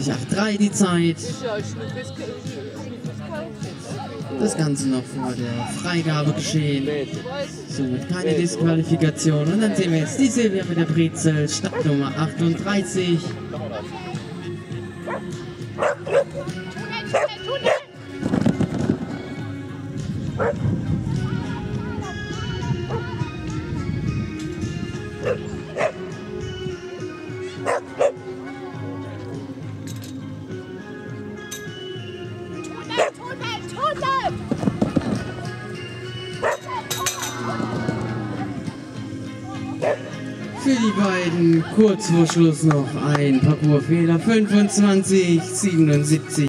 25,83 die Zeit. Das Ganze noch vor der Freigabe geschehen. Somit keine Disqualifikation. Und dann sehen wir jetzt die Silvia mit der Brezel, Startnummer 38. Für die beiden kurz vor Schluss noch ein Parcoursfehler, 25,77.